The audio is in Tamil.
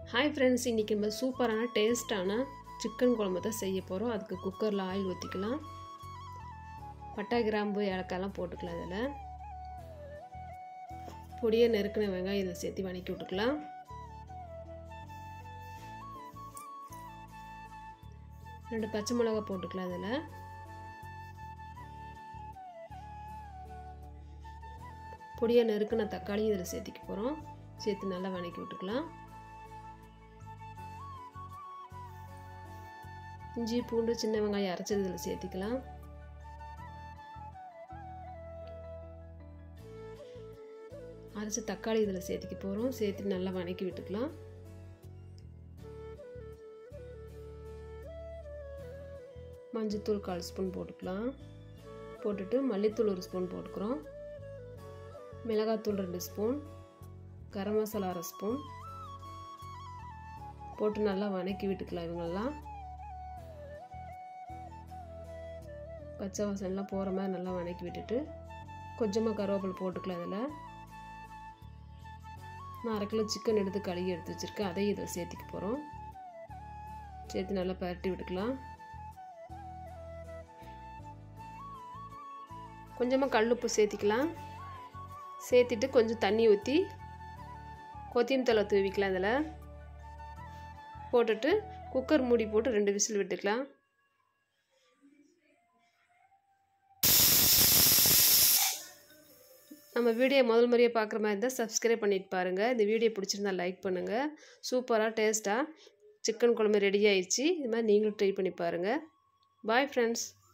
ஹாய் ஃப்ரெண்ட்ஸ், இன்றைக்கி நம்ம சூப்பரான டேஸ்ட்டான சிக்கன் குழம்பு தான் செய்ய போகிறோம். அதுக்கு குக்கரில் ஆயில் ஊற்றிக்கலாம். பட்டை, கிராம்பு, ஏலக்காயெல்லாம் போட்டுக்கலாம். அதில் பொடியை நெருக்கின வெங்காயம் இதில் சேர்த்து வதக்கி விட்டுக்கலாம். ரெண்டு பச்சை மிளகா போட்டுக்கலாம். அதில் பொடியை நெருக்கின தக்காளியும் இதில் சேர்த்திக்க போகிறோம். சேர்த்து நல்லா வதக்கி விட்டுக்கலாம். இஞ்சி, பூண்டு, சின்ன வெங்காயம் அரைச்சது இதில் சேர்த்திக்கலாம். அரைச்ச தக்காளி இதில் சேர்த்திக்க போகிறோம். சேர்த்து நல்லா வதக்கி விட்டுக்கலாம். மஞ்சத்தூள் 1/4 ஸ்பூன் போட்டுக்கலாம். போட்டுட்டு மல்லித்தூள் 1 ஸ்பூன் போட்டுக்கிறோம். மிளகாத்தூள் 2 ஸ்பூன், கரம் மசாலா 1/2 ஸ்பூன் போட்டு நல்லா வதக்கி விட்டுக்கலாம். இவங்கெல்லாம் பச்சை வாசனைலாம் போகிற மாதிரி நல்லா வதக்கி விட்டுட்டு கொஞ்சமாக கருவேப்பிலை போட்டுக்கலாம். அதில் நான் 1/2 கிலோ சிக்கன் எடுத்து கழுவி எடுத்து வச்சுருக்கேன். அதையும் இதில் சேர்த்திக்க போகிறோம். சேர்த்து நல்லா பரட்டி விட்டுக்கலாம். கொஞ்சமாக கல்லுப்பு சேர்த்திக்கலாம். சேர்த்துட்டு கொஞ்சம் தண்ணி ஊற்றி கொத்தமல்லி தழை தூவிக்கலாம். அதில் போட்டுட்டு குக்கர் மூடி போட்டு 2 விசில் விட்டுக்கலாம். நம்ம வீடியோ முதல் முறையாக பார்க்குற மாதிரி இருந்தால் சப்ஸ்கிரைப் பண்ணிட்டு பாருங்கள். இந்த வீடியோ பிடிச்சிருந்தா லைக் பண்ணுங்கள். சூப்பராக டேஸ்ட்டாக சிக்கன் குழம்பு ரெடி ஆயிடுச்சு. இது மாதிரி நீங்களும் ட்ரை பண்ணி பாருங்கள். Bye friends.